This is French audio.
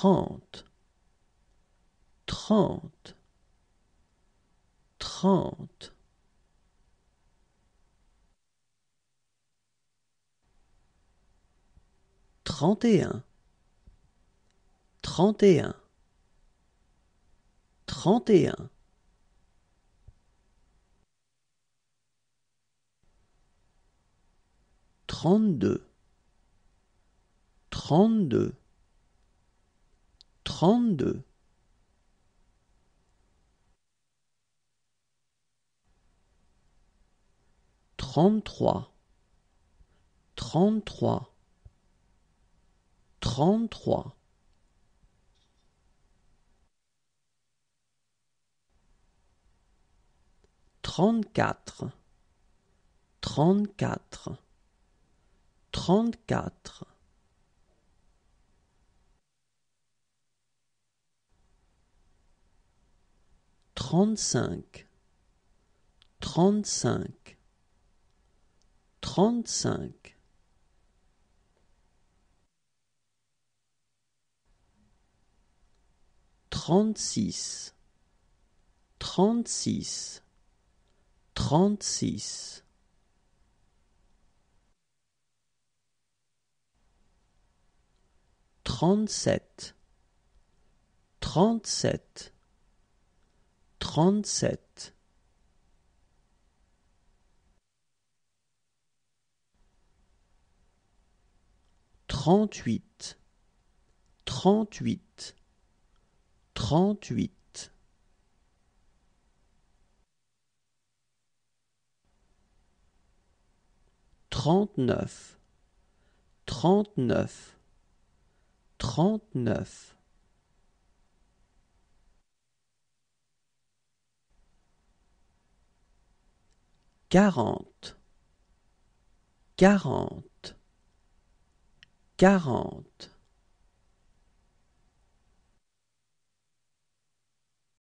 30, 30, 30. 31, 31, 31. 32, 32, 32. 33, 33, 33. 34, 34, 34. 35, 35, 35. 36, 36, 36. 37, 37, 37. 38, 38, 38. 39, 39, 39. 40, 40, 40.